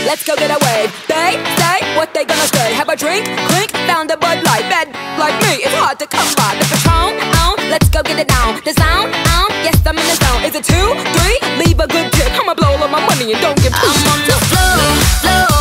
let's go get a wave. They say what they gonna say. Have a drink, clink, found a Bud Light. Bad like me, it's hard to come by. The Patron, let's go get it down. The sound, yes I'm in the zone. Is it 2, 3? Leave a good tip. I'ma blow all of my money and don't get pushed. I'm on the floor, floor.